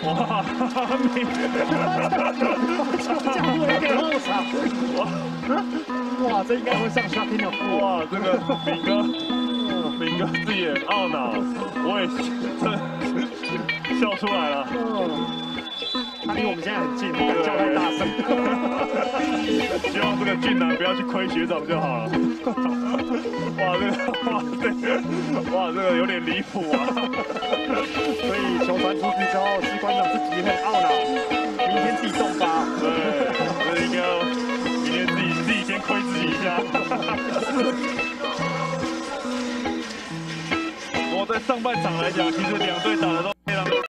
哇， 角度有点后场。哇，这应该会上 shocking 的负。 哇，这个敏哥自己也很懊恼，我也真的笑出来了。 他离我们现在很近，不敢叫太大声。 希望这个俊男不要去亏学长就好了。哇，这个有点离谱啊！ 所以球传出去之后，士官长自己很懊恼，明天自己动发。 对，所以应该要明天自己先亏自己一下。我在上半场来讲，其实两队打的都。